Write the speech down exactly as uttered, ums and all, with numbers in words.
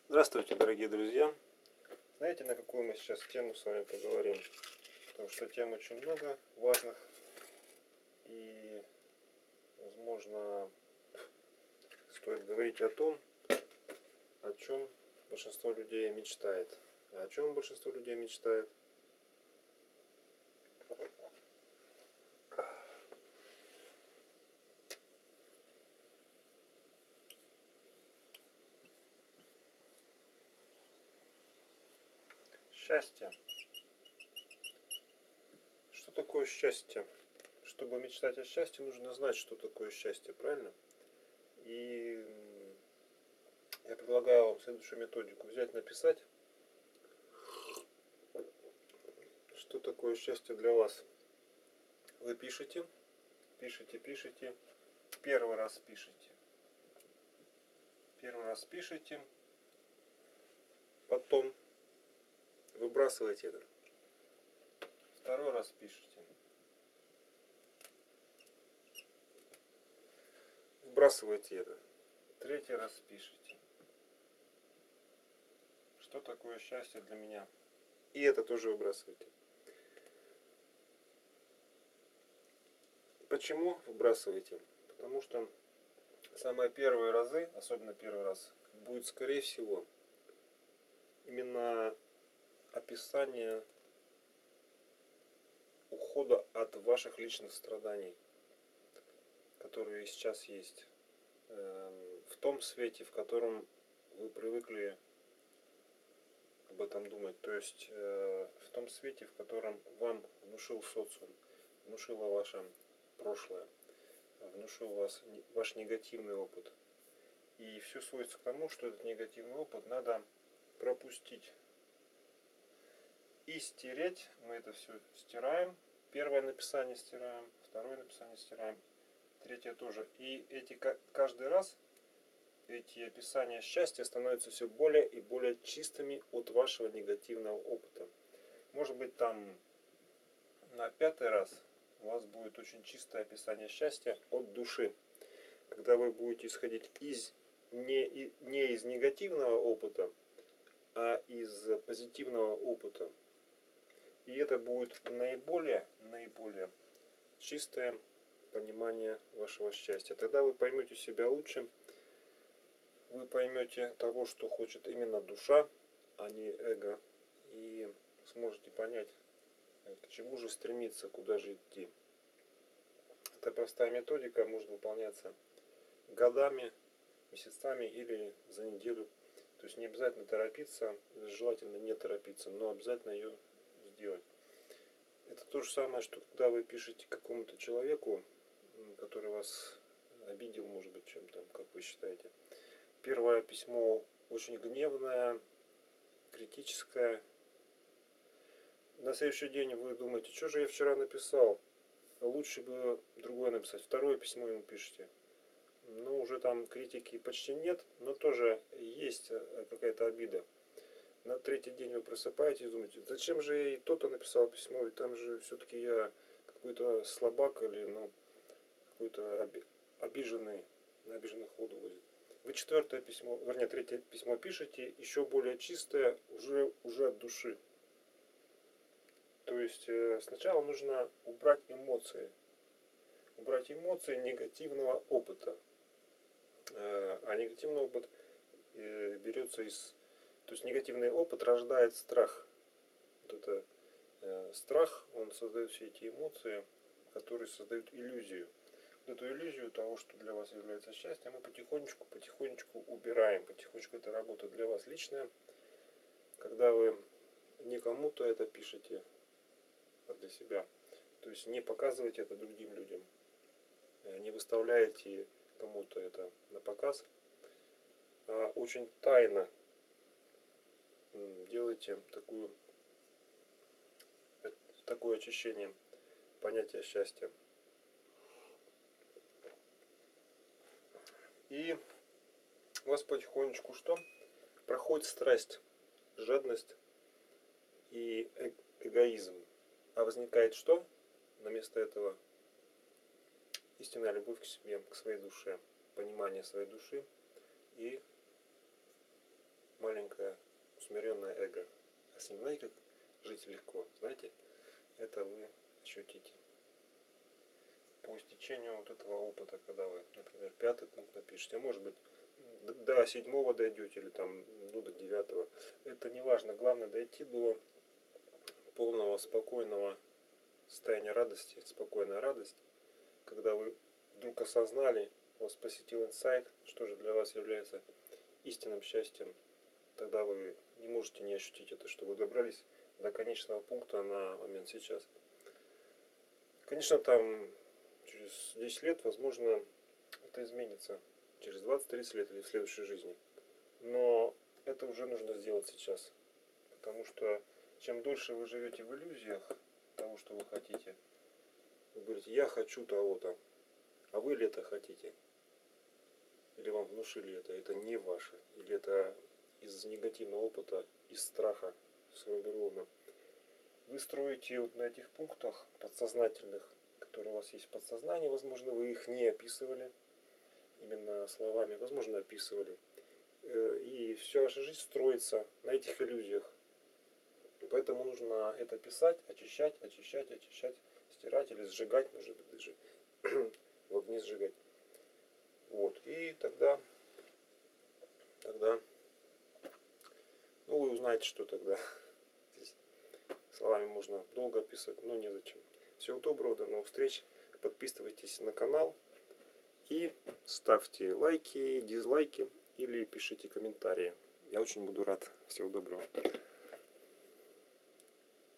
Здравствуйте, дорогие друзья! Знаете, на какую мы сейчас тему с вами поговорим? Потому что тем очень много важных и, возможно, стоит говорить о том, о чем большинство людей мечтает. А о чем большинство людей мечтает? Счастье. Что такое счастье? Чтобы мечтать о счастье, нужно знать, что такое счастье, правильно? И я предлагаю вам следующую методику взять, написать, что такое счастье для вас. Вы пишете, пишите, пишите, первый раз пишите. Первый раз пишите, потом выбрасываете это. Второй раз пишите. Выбрасываете это. Третий раз пишите. Что такое счастье для меня? И это тоже выбрасываете. Почему выбрасываете? Потому что самые первые разы, особенно первый раз, будет, скорее всего, именно описание ухода от ваших личных страданий, которые сейчас есть, в том свете, в котором вы привыкли об этом думать. То есть в том свете, в котором вам внушил социум, внушило ваше прошлое, внушил вас ваш негативный опыт. И все сводится к тому, что этот негативный опыт надо пропустить и стереть. Мы это все стираем. Первое написание стираем, второе написание стираем, третье тоже. И эти каждый раз эти описания счастья становятся все более и более чистыми от вашего негативного опыта. Может быть, там на пятый раз у вас будет очень чистое описание счастья от души, когда вы будете исходить из не, не из негативного опыта, а из позитивного опыта. И это будет наиболее, наиболее чистое понимание вашего счастья. Тогда вы поймете себя лучше, вы поймете того, что хочет именно душа, а не эго, и сможете понять, к чему же стремиться, куда же идти. Эта простая методика может выполняться годами, месяцами или за неделю. То есть не обязательно торопиться, желательно не торопиться, но обязательно ее сделать. Это то же самое, что когда вы пишете какому-то человеку, который вас обидел, может быть, чем-то, как вы считаете. Первое письмо очень гневное, критическое. На следующий день вы думаете, что же я вчера написал? Лучше бы другое написать. Второе письмо ему пишете. Ну, уже там критики почти нет, но тоже есть какая-то обида. На третий день вы просыпаетесь и думаете, зачем же я и то-то написал письмо, и там же все-таки я какой-то слабак или ну, какой-то обиженный, на обиженных воду возит. Вы четвертое письмо, вернее, третье письмо пишете, еще более чистое, уже, уже от души. То есть сначала нужно убрать эмоции. Убрать эмоции негативного опыта. А негативный опыт берется из... То есть негативный опыт рождает страх. Вот это э, страх, он создает все эти эмоции, которые создают иллюзию. Вот эту иллюзию того, что для вас является счастьем, мы потихонечку, потихонечку убираем. Потихонечку это работа для вас личная. Когда вы не кому-то это пишете, а для себя. То есть не показываете это другим людям. Не выставляете кому-то это на показ. А очень тайно делайте такую, такое очищение понятия счастья. И у вас потихонечку что? Проходит страсть, жадность и эгоизм. А возникает что? На место этого истинная любовь к себе, к своей душе, понимание своей души и маленькая с ним, знаете, как жить легко, знаете, это вы ощутите по истечению вот этого опыта, когда вы, например, пятый пункт напишите, а может быть до седьмого дойдете или там, ну, до девятого. Это не важно, главное дойти до полного спокойного состояния радости, спокойная радость, когда вы вдруг осознали, вас посетил инсайт, что же для вас является истинным счастьем, тогда вы не можете не ощутить это, что вы добрались до конечного пункта на момент сейчас. Конечно, там через десять лет, возможно, это изменится, через двадцать-тридцать лет или в следующей жизни. Но это уже нужно сделать сейчас, потому что чем дольше вы живете в иллюзиях того, что вы хотите, вы говорите, я хочу того-то, а вы ли это хотите? Или вам внушили это, это не ваше, или это из негативного опыта, из страха сформировано. Вы строите вот на этих пунктах подсознательных, которые у вас есть в подсознании, возможно, вы их не описывали именно словами, возможно, описывали. И вся ваша жизнь строится на этих иллюзиях. Поэтому нужно это писать, очищать, очищать, очищать, стирать или сжигать, может быть, даже в огне сжигать. Вот. И тогда, тогда, ну, вы узнаете, что тогда. Здесь словами можно долго описывать, но незачем. Всего доброго, до новых встреч. Подписывайтесь на канал и ставьте лайки, дизлайки или пишите комментарии. Я очень буду рад. Всего доброго.